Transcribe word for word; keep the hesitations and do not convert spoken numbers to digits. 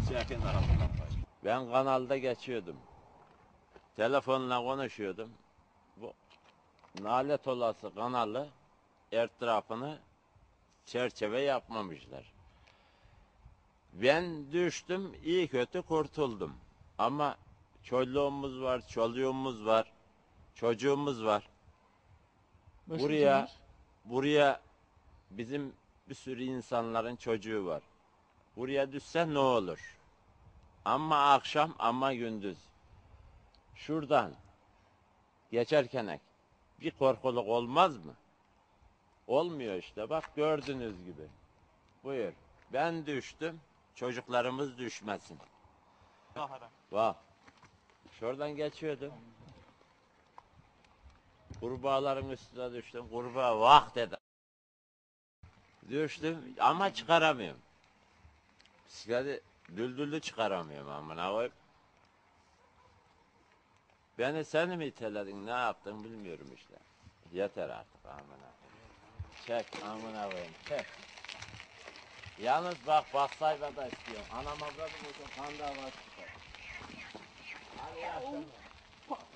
Çekin tarafından. Ben kanalda geçiyordum. Telefonla konuşuyordum. Bu nalet olası kanalı etrafını çerçeve yapmamışlar. Ben düştüm, iyi kötü kurtuldum. Ama çoluğumuz var, çoluğumuz var, çocuğumuz var. Başka Buraya, kim var? buraya bizim bir sürü insanların çocuğu var. Buraya düşse ne olur? Ama akşam ama gündüz. Şuradan geçerken bir korkuluk olmaz mı? Olmuyor işte, bak gördüğünüz gibi. Buyur. Ben düştüm, çocuklarımız düşmesin. Bak, şuradan geçiyordum. Kurbağaların üstüne düştüm, kurbağa vah dedi. Düştüm ama çıkaramıyorum. Bisikleti düldüllü çıkaramıyorum amına koyayım. Beni sen mi iteledin, ne yaptın bilmiyorum işte. Yeter artık amına. Çek amına koyayım, çek. Yalnız bak bassayla da istiyorum. Anam avradım olsun kan davası çıkar. Hadi yaşlanma.